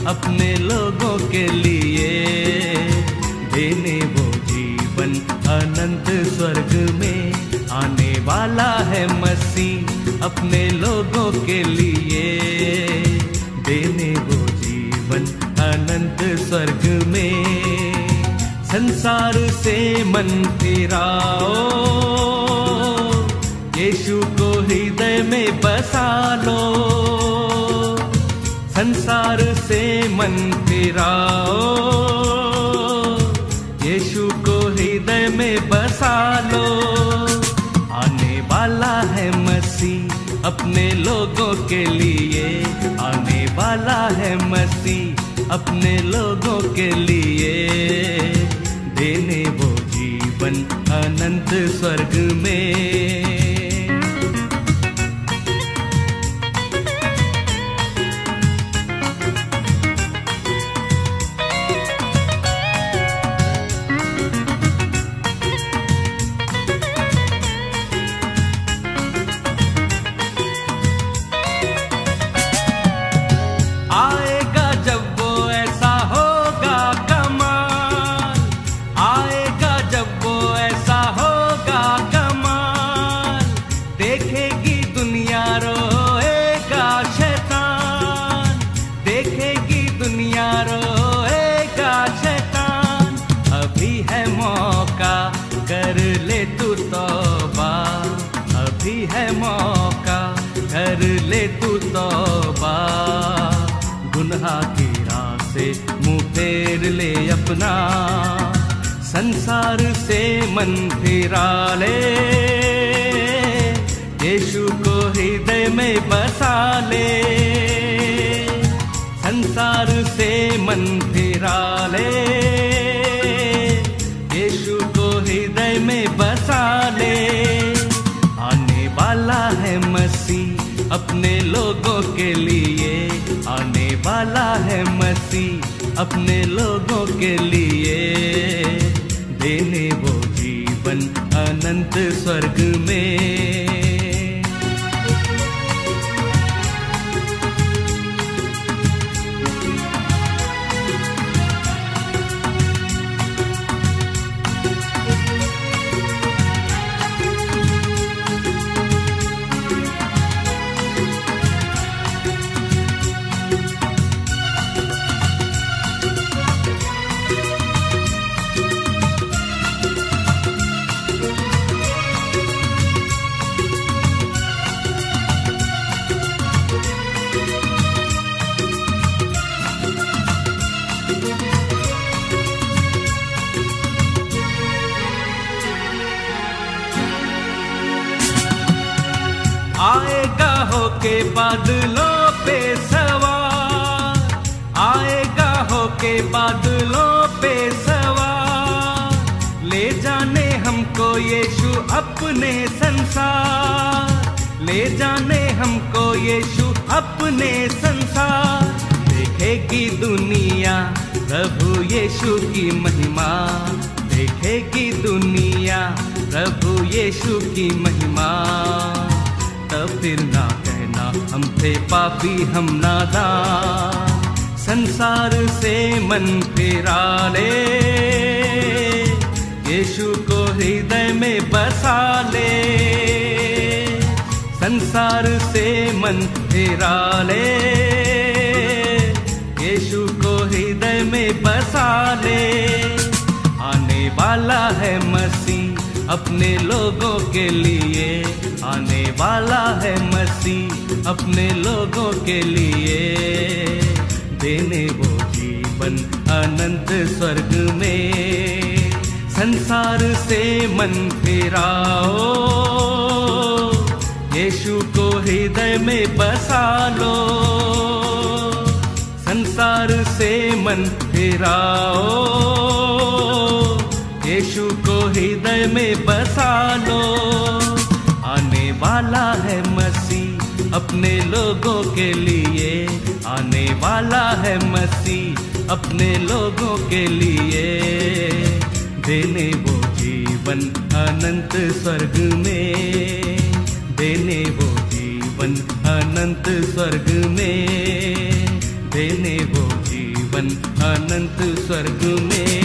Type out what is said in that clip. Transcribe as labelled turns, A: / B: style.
A: अपने लोगों के लिए, देने वो जीवन अनंत स्वर्ग में। आने वाला है मसीह अपने लोगों के लिए, देने वो जीवन अनंत स्वर्ग में। संसार से मन फिराओ, यीशु को हृदय में बसा लो। संसार से मन फिराओ, यीशु को हृदय में बसा लो। आने वाला है मसीह अपने लोगों के लिए, आने वाला है मसीह अपने लोगों के लिए, देने वो जीवन अनंत स्वर्ग में। कर ले तू तौबा, अभी है मौका, कर ले तू तौबा। गुनाह की राह से मुंह फेर ले अपना, संसार से मन फिरा ले। यीशु को हृदय में बसा ले, संसार से मन फिरा ले। यीशु को हृदय में बसा ले। आने वाला है मसीह अपने लोगों के लिए, आने वाला है मसीह अपने लोगों के लिए, देने वो जीवन अनंत स्वर्ग में। आएगा होके बादलों पे सवार, आएगा होके बादलों पे सवार, ले जाने हमको यीशु अपने संसार, ले जाने हमको यीशु अपने संसार। देखेगी दुनिया प्रभु यीशु की महिमा, देखेगी दुनिया प्रभु यीशु की महिमा। तब फिर ना कहना हम थे पापी हम नादान, संसार से मन फिरा ले। यीशु को हृदय में बसा ले, संसार से मन फिरा ले। यीशु को हृदय में बसा ले। आने वाला है मसीह अपने लोगों के लिए, आने वाला है मसीह अपने लोगों के लिए, देने वो जीवन अनंत स्वर्ग में। संसार से मन फिराओ, यीशु को हृदय में बसा लो। संसार से मन फिराओ, यीशु को हृदय में बसा लो। आने वाला है मसीह अपने लोगों के लिए, आने वाला है मसीह अपने लोगों के लिए, देने वो जीवन अनंत स्वर्ग में, देने वो जीवन अनंत स्वर्ग में, देने वो जीवन जीवन अनंत स्वर्ग में।